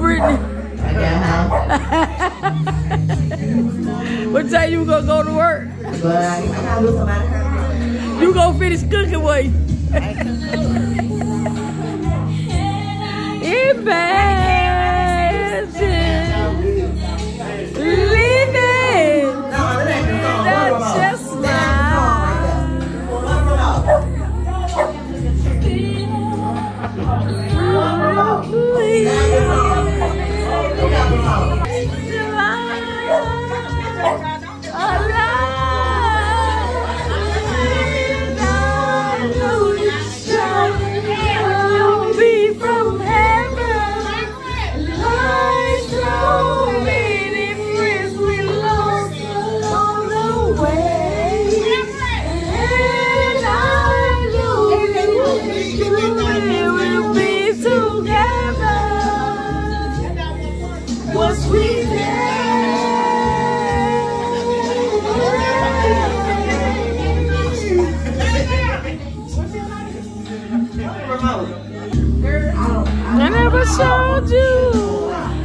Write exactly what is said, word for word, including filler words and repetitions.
Brittany? I got home. What time you gonna go to work? But I gotta do somebody hurt. You gonna finish cooking, boy? Imagine living that just I never showed you